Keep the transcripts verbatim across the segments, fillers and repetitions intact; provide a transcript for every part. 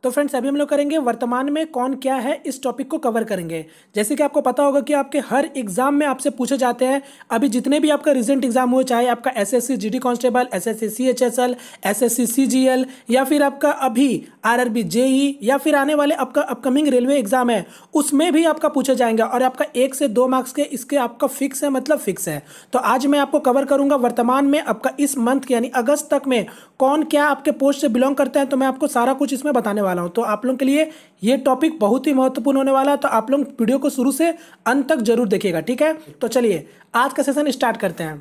तो फ्रेंड्स अभी हम लोग करेंगे वर्तमान में कौन क्या है, इस टॉपिक को कवर करेंगे। जैसे कि आपको पता होगा कि आपके हर एग्जाम में आपसे पूछे जाते हैं, अभी जितने भी आपका रिसेंट एग्जाम हुए, चाहे आपका SSC GD constable, SSC CHSL, SSC CGL या फिर आपका अभी आरआरबी जेई या फिर आने वाले आपका अपकमिंग रेलवे एग्जाम है, उसमें भी आपका पूछे जाएंगे और आपका एक से दो मार्क्स के इसके आपका फिक्स है, मतलब फिक्स है। तो आज मैं आपको कवर करूंगा वर्तमान में आपका इस मंथ यानी अगस्त तक में कौन क्या आपके पोस्ट से बिलोंग करते हैं। तो मैं आपको सारा कुछ इसमें बताने वाला हूं। तो आप लोगों के लिए ये टॉपिक बहुत ही महत्वपूर्ण होने वाला है, तो आप लोग वीडियो को शुरू से अंत तक जरूर देखिएगा, ठीक है। तो चलिए आज का सेशन स्टार्ट करते हैं।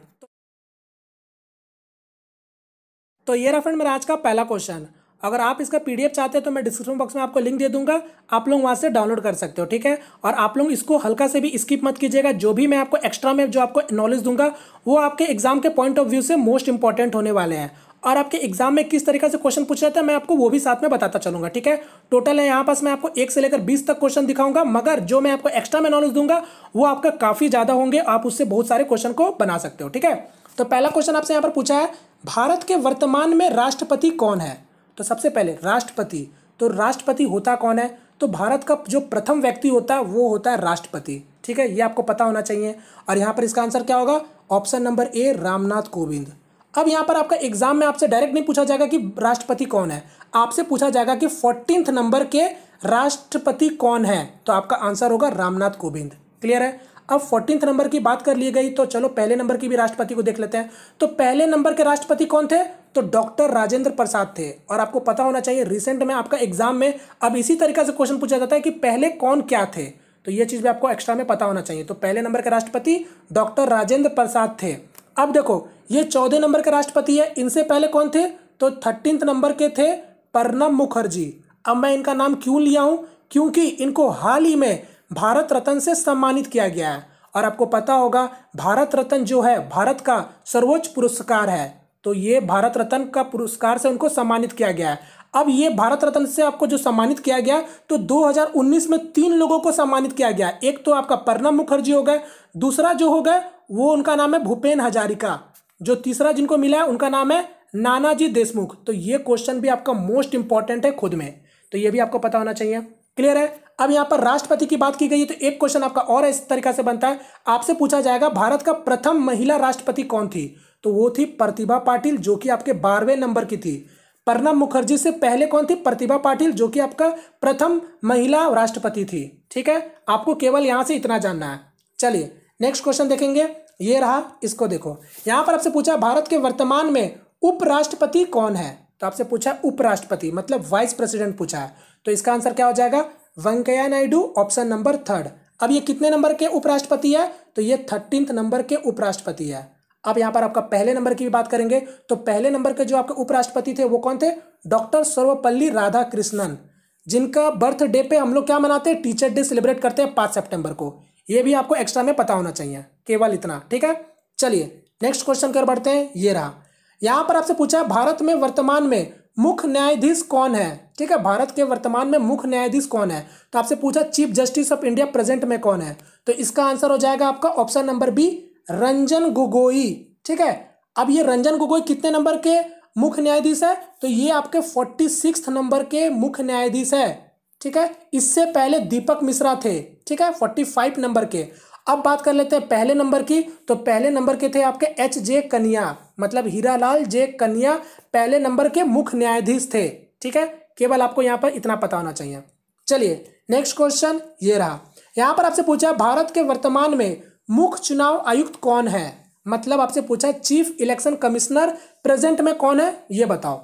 तो ये रहा फ्रेंड मेरा आज का पहला क्वेश्चन। अगर आप इसका पीडीएफ चाहते हैं तो मैं डिस्क्रिप्शन बॉक्स में आपको लिंक दे दूंगा, आप लोग वहां से डाउनलोड कर सकते हो, ठीक है। और आप लोग इसको हल्का से भी स्किप मत कीजिएगा। जो भी मैं आपको एक्स्ट्रा में जो आपको नॉलेज दूंगा वो आपके एग्जाम के पॉइंट ऑफ व्यू से मोस्ट इंपॉर्टेंट होने वाले हैं, और आपके एग्जाम में किस तरीके से क्वेश्चन पूछा जाता है मैं आपको वो भी साथ में बताता चलूंगा, ठीक है। टोटल है यहाँ पास मैं आपको एक से लेकर बीस तक क्वेश्चन दिखाऊंगा, मगर जो मैं आपको एक्स्ट्रा में नॉलेज दूंगा वो आपका काफी ज्यादा होंगे, आप उससे बहुत सारे क्वेश्चन को बना सकते हो, ठीक है। तो पहला क्वेश्चन आपसे यहाँ पर पूछा है, भारत के वर्तमान में राष्ट्रपति कौन है। तो सबसे पहले राष्ट्रपति, तो राष्ट्रपति होता कौन है, तो भारत का जो प्रथम व्यक्ति होता है वो होता है राष्ट्रपति, ठीक है। ये आपको पता होना चाहिए। और यहाँ पर इसका आंसर क्या होगा, option number A Ramnath Kovind. अब यहाँ पर आपका एग्जाम में आपसे डायरेक्ट नहीं पूछा जाएगा कि राष्ट्रपति कौन है, आपसे पूछा जाएगा कि फोर्टीन्थ नंबर के राष्ट्रपति कौन है, तो आपका आंसर होगा रामनाथ कोविंद। क्लियर है। अब फोर्टीन्थ नंबर की बात कर ली गई, तो चलो पहले नंबर की भी राष्ट्रपति को देख लेते हैं। तो पहले नंबर के राष्ट्रपति कौन थे, तो डॉक्टर राजेंद्र प्रसाद थे। और आपको पता होना चाहिए रिसेंट में आपका एग्जाम में अब इसी तरीके से क्वेश्चन पूछा जाता है कि पहले कौन क्या थे, तो ये चीज भी आपको एक्स्ट्रा में पता होना चाहिए। तो पहले नंबर के राष्ट्रपति डॉक्टर राजेंद्र प्रसाद थे। अब देखो ये चौदह नंबर के राष्ट्रपति है, इनसे पहले कौन थे, तो थर्टींथ नंबर के थे प्रणब मुखर्जी। अब मैं इनका नाम क्यों लिया हूं, क्योंकि इनको हाल ही में भारत रत्न से सम्मानित किया गया है। और आपको पता होगा भारत रत्न जो है भारत का सर्वोच्च पुरस्कार है, तो ये भारत रत्न का पुरस्कार से उनको सम्मानित किया गया है। अब ये भारत रत्न से आपको जो सम्मानित किया गया, तो दो हज़ार उन्नीस में तीन लोगों को सम्मानित किया गया। एक तो आपका प्रणब मुखर्जी हो गए, दूसरा जो हो गए वो उनका नाम है भूपेन हजारिका, जो तीसरा जिनको मिला है उनका नाम है नानाजी देशमुख। तो ये क्वेश्चन भी आपका मोस्ट इंपॉर्टेंट है खुद में, तो ये भी आपको पता होना चाहिए। क्लियर है। अब यहाँ पर राष्ट्रपति की बात की गई है, तो एक क्वेश्चन आपका और इस तरीका से बनता है, आपसे पूछा जाएगा भारत का प्रथम महिला राष्ट्रपति कौन थी, तो वो थी प्रतिभा पाटिल, जो कि आपके बारहवें नंबर की थी। प्रणब मुखर्जी से पहले कौन थी, प्रतिभा पाटिल, जो कि आपका प्रथम महिला राष्ट्रपति थी, ठीक है। आपको केवल यहां से इतना जानना है। चलिए नेक्स्ट क्वेश्चन देखेंगे, ये रहा, इसको देखो। यहां पर आपसे पूछा भारत के वर्तमान में उपराष्ट्रपति कौन है, तो आपसे पूछा उपराष्ट्रपति मतलब वाइस प्रेसिडेंट पूछा है, तो इसका आंसर क्या हो जाएगा, Venkaiah Naidu, option number third. अब ये कितने नंबर के उपराष्ट्रपति है, तो ये थर्टींथ नंबर के उपराष्ट्रपति है। अब यहाँ पर आपका पहले नंबर की भी बात करेंगे, तो पहले नंबर के जो आपके उपराष्ट्रपति थे वो कौन थे, डॉक्टर सर्वपल्ली राधाकृष्णन, जिनका बर्थडे पे हम लोग क्या मनाते हैं, टीचर डे सेलिब्रेट करते हैं पाँच सितंबर को। ये भी आपको एक्स्ट्रा में पता होना चाहिए, केवल इतना, ठीक है। चलिए नेक्स्ट क्वेश्चन कर बढ़ते हैं, ये रहा। यहां पर आपसे पूछा है भारत में वर्तमान में मुख्य न्यायाधीश कौन है, ठीक है। भारत के वर्तमान में मुख्य न्यायाधीश कौन है, तो आपसे पूछा chief justice of India present में कौन है, तो इसका आंसर हो जाएगा आपका option number B Ranjan Gogoi, ठीक है। अब ये रंजन गोगोई कितने नंबर के मुख्य न्यायाधीश है, तो ये आपके फोर्टी सिक्स नंबर के मुख्य न्यायाधीश है, ठीक है। इससे पहले दीपक मिश्रा थे, ठीक है, फोर्टी फाइव नंबर के। अब बात कर लेते हैं पहले नंबर की, तो पहले नंबर के थे आपके एच जे कन्या, मतलब हीरालाल जे कन्या पहले नंबर के मुख्य न्यायाधीश थे, ठीक है। केवल आपको यहाँ पर इतना पता होना चाहिए। चलिए नेक्स्ट क्वेश्चन, ये रहा। यहाँ पर आपसे पूछा भारत के वर्तमान में मुख्य चुनाव आयुक्त कौन है, मतलब आपसे पूछा चीफ इलेक्शन कमिश्नर प्रेजेंट में कौन है, ये बताओ।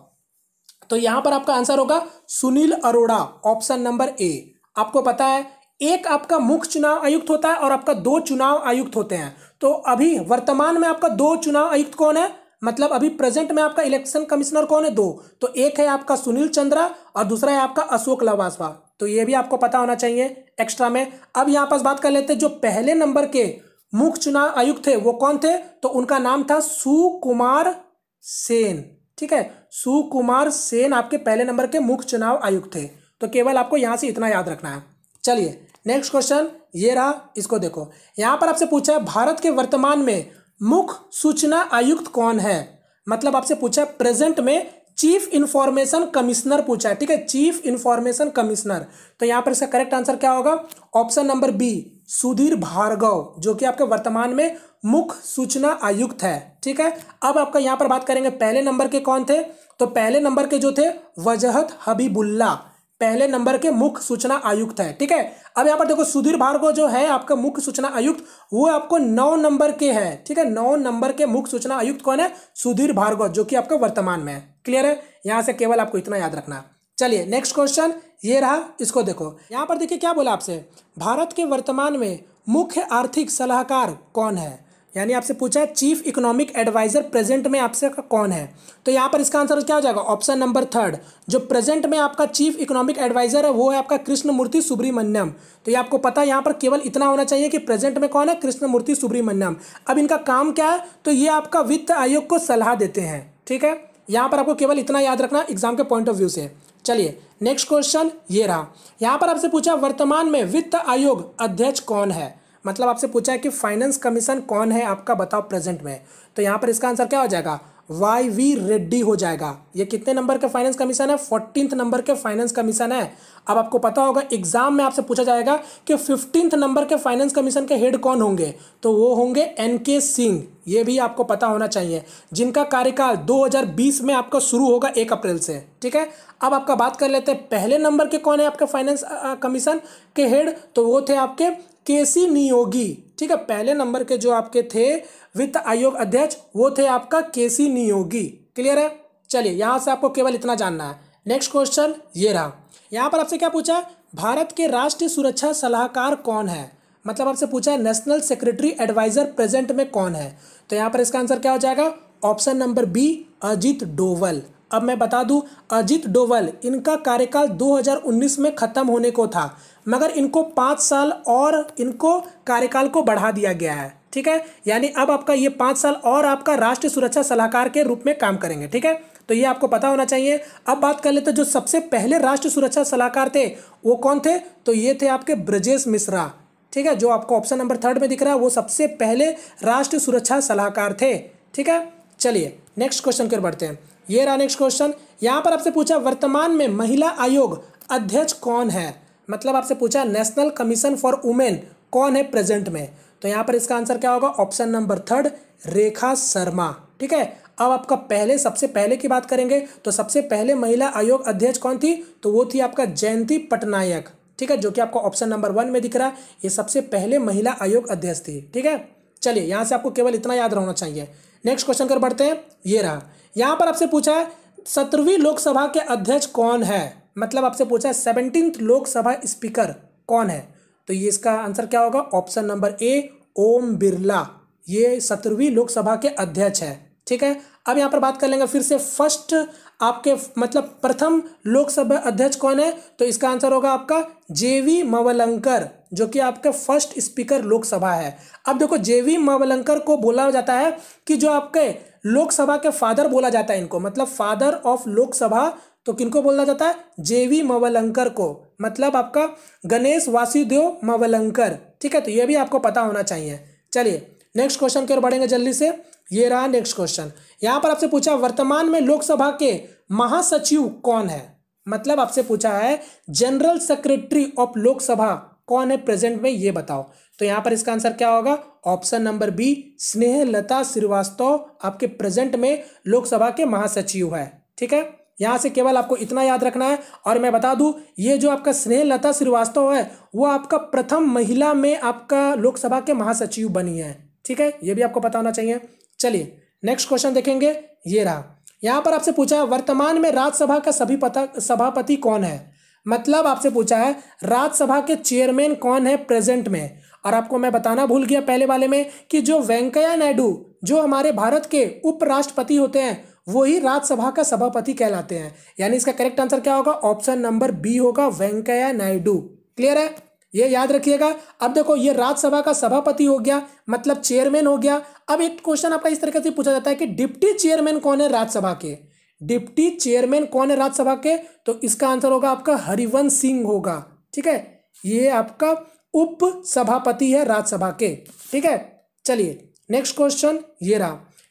तो यहां पर आपका आंसर होगा Sunil Arora, option number A. आपको पता है एक आपका मुख्य चुनाव आयुक्त होता है और आपका दो चुनाव आयुक्त होते हैं, तो अभी वर्तमान में आपका दो चुनाव आयुक्त कौन है, मतलब अभी प्रेजेंट में आपका इलेक्शन कमिश्नर कौन है, दो। तो एक है आपका सुनील चंद्रा और दूसरा है आपका अशोक लवासा, तो ये भी आपको पता होना चाहिए एक्स्ट्रा में। अब यहाँ पास बात कर लेते हैं जो पहले नंबर के मुख्य चुनाव आयुक्त थे वो कौन थे, तो उनका नाम था सुकुमार सेन, ठीक है। सुकुमार सेन आपके पहले नंबर के मुख्य चुनाव आयुक्त थे, तो केवल आपको यहां से इतना याद रखना है। चलिए नेक्स्ट क्वेश्चन, ये रहा, इसको देखो। यहां पर आपसे पूछा है भारत के वर्तमान में मुख्य सूचना आयुक्त कौन है, मतलब आपसे पूछा प्रेजेंट में चीफ इंफॉर्मेशन कमिश्नर पूछा है, ठीक है, चीफ इंफॉर्मेशन कमिश्नर। तो यहाँ पर इसका करेक्ट आंसर क्या होगा, option number B Sudhir Bhargava, जो कि आपके वर्तमान में मुख्य सूचना आयुक्त है, ठीक है। अब आपका यहाँ पर बात करेंगे पहले नंबर के कौन थे, तो पहले नंबर के जो थे वजहत हबीबुल्ला, पहले नंबर के मुख्य सूचना आयुक्त है, ठीक है। अब यहाँ पर देखो सुधीर भार्गव जो है आपका मुख्य सूचना आयुक्त, वो आपको नौ नंबर के है, ठीक है, नौ नंबर के मुख्य सूचना आयुक्त कौन है, सुधीर भार्गव, जो कि आपका वर्तमान में है। क्लियर है, यहां से केवल आपको इतना याद रखना। चलिए नेक्स्ट क्वेश्चन ये रहा, इसको देखो। यहाँ पर देखिए क्या बोला आपसे, भारत के वर्तमान में मुख्य आर्थिक सलाहकार कौन है, यानी आपसे पूछा है चीफ इकोनॉमिक एडवाइजर प्रेजेंट में आपसे कौन है। तो यहाँ पर इसका आंसर क्या हो जाएगा, ऑप्शन नंबर थर्ड, जो प्रेजेंट में आपका चीफ इकोनॉमिक एडवाइजर है वो है आपका कृष्णमूर्ति सुब्रमण्यम। तो ये आपको पता है, यहाँ पर केवल इतना होना चाहिए कि प्रेजेंट में कौन है, कृष्णमूर्ति सुब्रमण्यम। अब इनका काम क्या है, तो ये आपका वित्त आयोग को सलाह देते हैं, ठीक है। यहाँ पर आपको केवल इतना याद रखना एग्जाम के पॉइंट ऑफ व्यू से। चलिए नेक्स्ट क्वेश्चन ये रहा, यहाँ पर आपसे पूछा वर्तमान में वित्त आयोग अध्यक्ष कौन है, मतलब आपसे पूछा है कि फाइनेंस कमीशन कौन है आपका बताओ प्रेजेंट में। तो यहाँ पर इसका आंसर क्या हो जाएगा, वाई वी रेड्डी हो जाएगा। ये कितने नंबर का फाइनेंस कमीशन है, फोर्टीन्थ नंबर के फाइनेंस कमीशन है। अब आपको पता होगा एग्जाम में आपसे पूछा जाएगा कि फिफ्टींथ नंबर के फाइनेंस कमीशन के हेड कौन होंगे, तो वो होंगे एन के सिंह। ये भी आपको पता होना चाहिए, जिनका कार्यकाल दो हज़ार बीस में आपका शुरू होगा एक अप्रैल से, ठीक है। अब आपका बात कर लेते हैं पहले नंबर के कौन है आपका फाइनेंस कमीशन के हेड, तो वो थे आपके के सी नियोगी, ठीक है। पहले नंबर के जो आपके थे वित्त आयोग अध्यक्ष वो थे आपका के सी नियोगी। क्लियर है, चलिए यहां से आपको केवल इतना जानना है। नेक्स्ट क्वेश्चन ये रहा, यहां पर आपसे क्या पूछा है, भारत के राष्ट्रीय सुरक्षा सलाहकार कौन है, मतलब आपसे पूछा है नेशनल सेक्रेटरी एडवाइजर प्रेजेंट में कौन है। तो यहाँ पर इसका आंसर क्या हो जाएगा, option number B Ajit Doval. अब मैं बता दूं अजित डोवल, इनका कार्यकाल दो हज़ार उन्नीस में खत्म होने को था, मगर इनको पाँच साल और इनको कार्यकाल को बढ़ा दिया गया है, ठीक है। यानी अब आपका ये पाँच साल और आपका राष्ट्रीय सुरक्षा सलाहकार के रूप में काम करेंगे, ठीक है। तो ये आपको पता होना चाहिए। अब बात कर लेते जो सबसे पहले राष्ट्रीय सुरक्षा सलाहकार थे वो कौन थे, तो ये थे आपके ब्रजेश मिश्रा, ठीक है, जो आपको ऑप्शन नंबर थर्ड में दिख रहा है वो सबसे पहले राष्ट्रीय सुरक्षा सलाहकार थे, ठीक है। चलिए नेक्स्ट क्वेश्चन की ओर बढ़ते हैं। ये रहा नेक्स्ट क्वेश्चन, यहाँ पर आपसे पूछा वर्तमान में महिला आयोग अध्यक्ष कौन है, मतलब आपसे पूछा नेशनल कमीशन फॉर वुमेन कौन है प्रेजेंट में। तो यहाँ पर इसका आंसर क्या होगा, option number third Rekha Sharma, ठीक है। अब आपका पहले सबसे पहले की बात करेंगे तो सबसे पहले महिला आयोग अध्यक्ष कौन थी, तो वो थी आपका जयंती पटनायक, ठीक है, जो कि आपको ऑप्शन नंबर वन में दिख रहा है। ये सबसे पहले महिला आयोग अध्यक्ष थी, ठीक है। चलिए यहाँ से आपको केवल इतना याद रहना चाहिए। नेक्स्ट क्वेश्चन कर बढ़ते हैं, ये रहा, यहाँ पर आपसे पूछा है सत्रहवीं लोकसभा के अध्यक्ष कौन है, मतलब आपसे पूछा है सेवनटीन्थ लोकसभा स्पीकर कौन है। तो ये इसका आंसर क्या होगा, option number A Om Birla, ये सत्रहवीं लोकसभा के अध्यक्ष है, ठीक है। अब यहाँ पर बात कर लेंगे फिर से फर्स्ट आपके मतलब प्रथम लोकसभा अध्यक्ष कौन है, तो इसका आंसर होगा आपका जेवी मवलंकर, जो कि आपका फर्स्ट स्पीकर लोकसभा है। अब देखो जेवी मवलंकर को बोला जाता है कि जो आपके लोकसभा के फादर बोला जाता है इनको, मतलब फादर ऑफ लोकसभा, तो किनको बोला जाता है, जेवी मवलंकर को, मतलब आपका गणेश वासुदेव मवलंकर, ठीक है। तो ये भी आपको पता होना चाहिए। चलिए नेक्स्ट क्वेश्चन की ओर बढ़ेंगे जल्दी से। ये रहा नेक्स्ट क्वेश्चन, यहाँ पर आपसे पूछा वर्तमान में लोकसभा के महासचिव कौन है, मतलब आपसे पूछा है जनरल सेक्रेटरी ऑफ लोकसभा कौन है प्रेजेंट में, ये बताओ। तो यहाँ पर इसका आंसर क्या होगा, option number B Snehlata Shrivastava आपके प्रेजेंट में लोकसभा के महासचिव है, ठीक है। यहाँ से केवल आपको इतना याद रखना है। और मैं बता दूं ये जो आपका स्नेहलता श्रीवास्तव है वो आपका प्रथम महिला में आपका लोकसभा के महासचिव बनी है, ठीक है, ये भी आपको पता होना चाहिए। चलिए नेक्स्ट क्वेश्चन देखेंगे। ये रहा, यहाँ पर आपसे पूछा है वर्तमान में राज्यसभा का सभी पता सभापति कौन है, मतलब आपसे पूछा है राज्यसभा के चेयरमैन कौन है प्रेजेंट में। और आपको मैं बताना भूल गया पहले वाले में कि जो वेंकैया नायडू जो हमारे भारत के उपराष्ट्रपति होते हैं वही राज्यसभा का सभापति कहलाते हैं, यानी इसका करेक्ट आंसर क्या होगा, ऑप्शन नंबर बी होगा वेंकैया नायडू। क्लियर है, ये याद रखिएगा। अब देखो ये राज्यसभा का सभापति हो गया, मतलब चेयरमैन हो गया। अब एक क्वेश्चन आपका इस तरीके से पूछा जाता है कि डिप्टी चेयरमैन कौन है राज्यसभा के, डिप्टी चेयरमैन कौन है राज्यसभा के, तो इसका आंसर होगा आपका हरिवंश सिंह होगा, ठीक है, ये आपका उप सभापति है राज्यसभा के, ठीक है। चलिए नेक्स्ट क्वेश्चन ये रहा,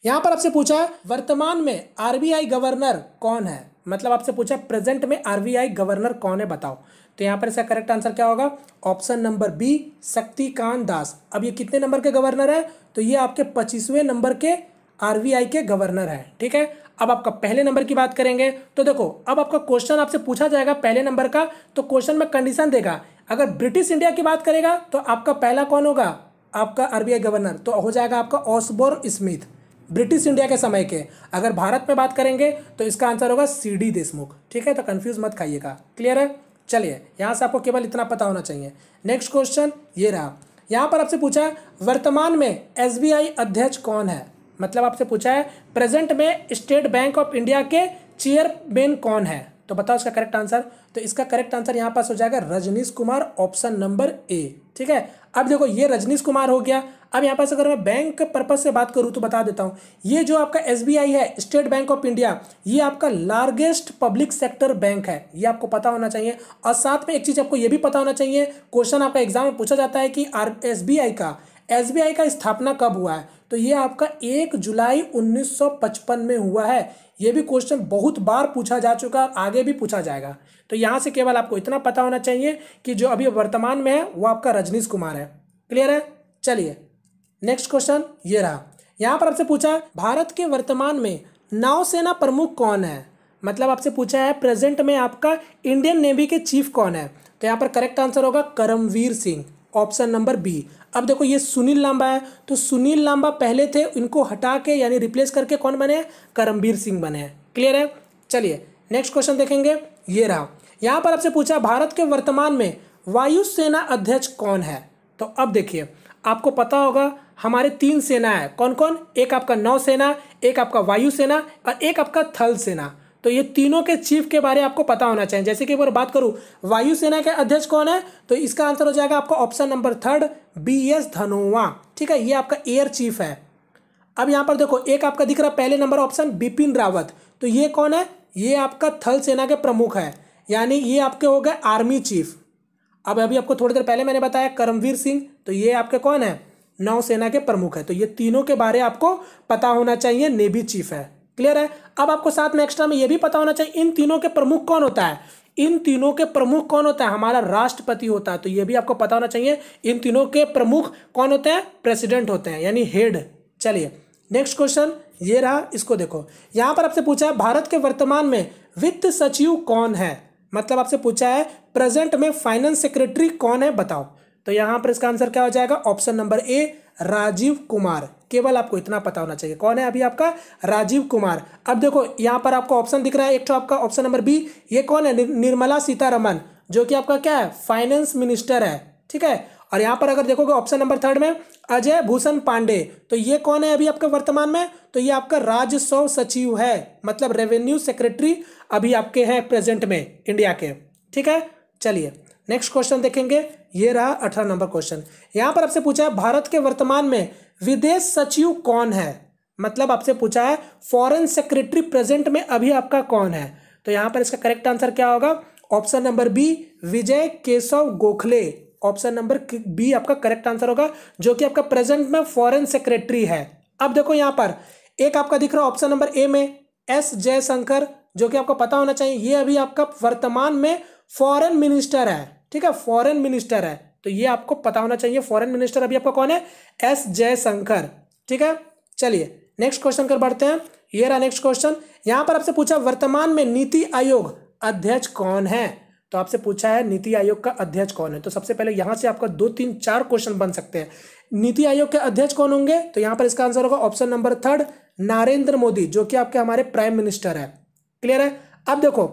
यहाँ पर आपसे पूछा है वर्तमान में आरबीआई गवर्नर कौन है, मतलब आपसे पूछा प्रेजेंट में आरबीआई गवर्नर कौन है बताओ। तो यहाँ पर इसका करेक्ट आंसर क्या होगा, option number B Shaktikanta Das. अब ये कितने नंबर के गवर्नर है, तो ये आपके पच्चीसवें नंबर के आरबीआई के गवर्नर है। ठीक है, अब आपका पहले नंबर की बात करेंगे तो देखो अब आपका क्वेश्चन आपसे पूछा जाएगा पहले नंबर का, तो क्वेश्चन में कंडीशन देगा, अगर ब्रिटिश इंडिया की बात करेगा तो आपका पहला कौन होगा, आपका आरबीआई गवर्नर तो हो जाएगा आपका ऑसबोर्न स्मिथ, ब्रिटिश इंडिया के समय के। अगर भारत में बात करेंगे तो इसका आंसर होगा सी डी देशमुख। ठीक है, तो कंफ्यूज मत खाइएगा, क्लियर है। चलिए यहाँ से आपको केवल इतना पता होना चाहिए। नेक्स्ट क्वेश्चन ये रहा, यहाँ पर आपसे पूछा है वर्तमान में एसबीआई अध्यक्ष कौन है, मतलब आपसे पूछा है प्रेजेंट में स्टेट बैंक ऑफ इंडिया के चेयरमैन कौन है, तो बताओ इसका करेक्ट आंसर। तो इसका करेक्ट आंसर यहाँ पास हो जाएगा Rajnish Kumar, option number A. ठीक है, अब देखो ये रजनीश कुमार हो गया। अब यहाँ पास अगर मैं बैंक पर्पज से बात करूँ तो बता देता हूँ, ये जो आपका एसबीआई है स्टेट बैंक ऑफ इंडिया, ये आपका लार्जेस्ट पब्लिक सेक्टर बैंक है, ये आपको पता होना चाहिए। और साथ में एक चीज़ आपको ये भी पता होना चाहिए, क्वेश्चन आपका एग्जाम में पूछा जाता है कि आर एसबीआई का एसबीआई का स्थापना कब हुआ है, तो ये आपका एक जुलाई उन्नीस सौ पचपन में हुआ है। ये भी क्वेश्चन बहुत बार पूछा जा चुका है, आगे भी पूछा जाएगा। तो यहाँ से केवल आपको इतना पता होना चाहिए कि जो अभी वर्तमान में है वो आपका रजनीश कुमार है, क्लियर है। चलिए नेक्स्ट क्वेश्चन ये रहा, यहाँ पर आपसे पूछा है भारत के वर्तमान में नौसेना प्रमुख कौन है, मतलब आपसे पूछा है प्रेजेंट में आपका इंडियन नेवी के चीफ कौन है, तो यहाँ पर करेक्ट आंसर होगा Karambir Singh, option number B. अब देखो ये सुनील लांबा है, तो सुनील लांबा पहले थे, इनको हटा के यानी रिप्लेस करके कौन बने हैं, करमवीर सिंह बने हैं, क्लियर है। चलिए नेक्स्ट क्वेश्चन देखेंगे, ये रहा, यहाँ पर आपसे पूछा भारत के वर्तमान में वायुसेना अध्यक्ष कौन है। तो अब देखिए आपको पता होगा हमारे तीन सेना है, कौन कौन, एक आपका नौसेना, एक आपका वायुसेना और एक आपका थल सेना। तो ये तीनों के चीफ के बारे में आपको पता होना चाहिए। जैसे कि एक बार बात करूं वायुसेना के अध्यक्ष कौन है, तो इसका आंसर हो जाएगा आपका option number third B S Dhanoa. ठीक है, ये आपका एयर चीफ है। अब यहाँ पर देखो एक आपका दिख रहा पहले नंबर ऑप्शन बिपिन रावत, तो ये कौन है, ये आपका थल सेना के प्रमुख है, यानी ये आपके हो गए आर्मी चीफ। अब अभी आपको थोड़ी देर पहले मैंने बताया करमवीर सिंह, तो ये आपके कौन है, नौसेना के प्रमुख है। तो ये तीनों के बारे आपको पता होना चाहिए, नेवी चीफ है, क्लियर है। अब आपको साथ में एक्स्ट्रा में ये भी पता होना चाहिए इन तीनों के प्रमुख कौन होता है, इन तीनों के प्रमुख कौन होता है, हमारा राष्ट्रपति होता है। तो ये भी आपको पता होना चाहिए इन तीनों के प्रमुख कौन होते हैं, प्रेसिडेंट होते हैं यानी हेड। चलिए नेक्स्ट क्वेश्चन ये रहा, इसको देखो, यहाँ पर आपसे पूछा है भारत के वर्तमान में वित्त सचिव कौन है, मतलब आपसे पूछा है प्रेजेंट में फाइनेंस सेक्रेटरी कौन है बताओ। तो यहाँ पर इसका आंसर क्या हो जाएगा, option number A Rajiv Kumar. केवल आपको इतना पता होना चाहिए कौन है अभी आपका राजीव कुमार। अब देखो यहाँ पर आपको ऑप्शन दिख रहा है, एक तो आपका ऑप्शन नंबर बी, ये कौन है, निर्मला सीतारमन, जो कि आपका क्या है, फाइनेंस मिनिस्टर है। ठीक है, और यहाँ पर अगर देखोगे ऑप्शन नंबर थर्ड में अजय भूषण पांडे, तो ये कौन है अभी आपका वर्तमान में, तो ये आपका राजस्व सचिव है, मतलब रेवेन्यू सेक्रेटरी अभी आपके हैं प्रेजेंट में इंडिया के। ठीक है, चलिए नेक्स्ट क्वेश्चन देखेंगे, ये रहा अठारह नंबर क्वेश्चन। यहाँ पर आपसे पूछा है भारत के वर्तमान में विदेश सचिव कौन है, मतलब आपसे पूछा है फॉरेन सेक्रेटरी प्रेजेंट में अभी आपका कौन है। तो यहाँ पर इसका करेक्ट आंसर क्या होगा, option number B Vijay Keshav Gokhale, option number B आपका करेक्ट आंसर होगा, जो कि आपका प्रेजेंट में फॉरेन सेक्रेटरी है। अब देखो यहाँ पर एक आपका दिख रहा है ऑप्शन नंबर ए में एस जयशंकर, जो कि आपको पता होना चाहिए ये अभी आपका वर्तमान में फॉरेन मिनिस्टर है। ठीक है, फॉरेन मिनिस्टर है, तो ये आपको पता होना चाहिए फॉरेन मिनिस्टर अभी आपका कौन है, एस जयशंकर। ठीक है, चलिए नेक्स्ट क्वेश्चन कर बढ़ते हैं, ये रहा नेक्स्ट क्वेश्चन। यहाँ पर आपसे पूछा वर्तमान में नीति आयोग अध्यक्ष कौन है, तो आपसे पूछा है नीति आयोग का अध्यक्ष कौन है। तो सबसे पहले यहाँ से आपका दो तीन चार क्वेश्चन बन सकते हैं, नीति आयोग के अध्यक्ष कौन होंगे, तो यहाँ पर इसका आंसर होगा option number third Narendra Modi, जो कि आपके हमारे प्राइम मिनिस्टर है, क्लियर है। अब देखो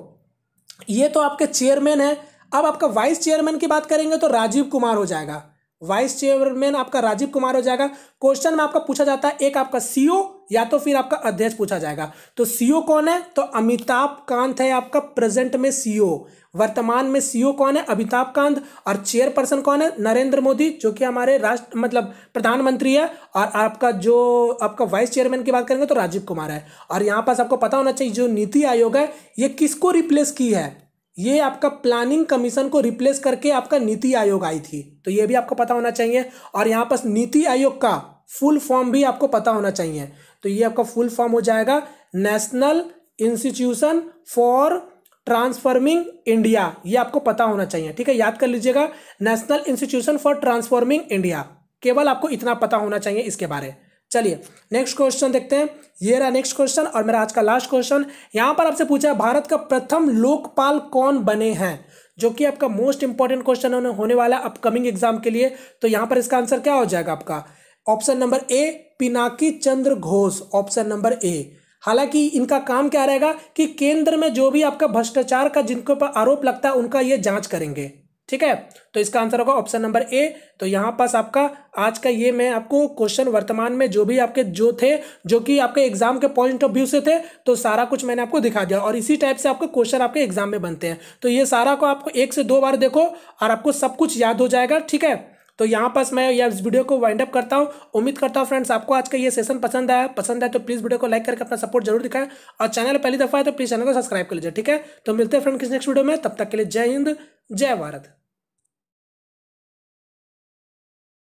ये तो आपके चेयरमैन है, अब आपका वाइस चेयरमैन की बात करेंगे तो राजीव कुमार हो जाएगा, वाइस चेयरमैन आपका राजीव कुमार हो जाएगा। क्वेश्चन में आपका पूछा जाता है एक आपका सीओ या तो फिर आपका अध्यक्ष पूछा जाएगा, तो सीओ कौन है, तो अमिताभ कांत है आपका प्रेजेंट में सीओ, वर्तमान में सीओ कौन है, अमिताभ कांत, और चेयरपर्सन कौन है, नरेंद्र मोदी, जो कि हमारे राष्ट्र मतलब प्रधानमंत्री है, और आपका जो आपका वाइस चेयरमैन की बात करेंगे तो राजीव कुमार है। और यहाँ पास आपको पता होना चाहिए जो नीति आयोग है ये किसको रिप्लेस की है, ये आपका प्लानिंग कमीशन को रिप्लेस करके आपका नीति आयोग आई थी, तो ये भी आपको पता होना चाहिए। और यहाँ पर नीति आयोग का फुल फॉर्म भी आपको पता होना चाहिए, तो ये आपका फुल फॉर्म हो जाएगा National Institution for Transforming India. ये आपको पता होना चाहिए, ठीक है, याद कर लीजिएगा, National Institution for Transforming India, केवल आपको इतना पता होना चाहिए इसके बारे। चलिए नेक्स्ट क्वेश्चन देखते हैं। ये रहा नेक्स्ट क्वेश्चन और मेरा आज का लास्ट क्वेश्चन। यहां पर आपसे पूछा है भारत का प्रथम लोकपाल कौन बने हैं, जो कि आपका मोस्ट इंपॉर्टेंट क्वेश्चन होने वाला है अपकमिंग एग्जाम के लिए। तो यहां पर इसका आंसर क्या हो जाएगा आपका, option number A Pinaki Chandra Ghose, option number A. हालांकि इनका काम क्या रहेगा कि केंद्र में जो भी आपका भ्रष्टाचार का जिनके ऊपर आरोप लगता है उनका ये जांच करेंगे, ठीक है। तो इसका आंसर होगा ऑप्शन नंबर ए। तो यहां पास आपका आज का ये मैं आपको क्वेश्चन वर्तमान में जो भी आपके जो थे, जो कि आपके एग्जाम के पॉइंट ऑफ व्यू से थे, तो सारा कुछ मैंने आपको दिखा दिया और इसी टाइप से आपके क्वेश्चन आपके एग्जाम में बनते हैं। तो ये सारा को आपको एक से दो बार देखो और आपको सब कुछ याद हो जाएगा, ठीक है। तो यहाँ पास मैं यह इस वीडियो को वाइंड अप करता हूँ। उम्मीद करता हूँ फ्रेंड्स आपको आज का ये सेशन पसंद आया पसंद आया तो प्लीज़ वीडियो को लाइक करके अपना सपोर्ट जरूर दिखाएं और चैनल पहली दफा है तो प्लीज़ चैनल को सब्सक्राइब कर लीजिए, ठीक है। तो मिलते हैं फ्रेंड किस नेक्स्ट वीडियो में, तब तक के लिए जय हिंद जय भारत।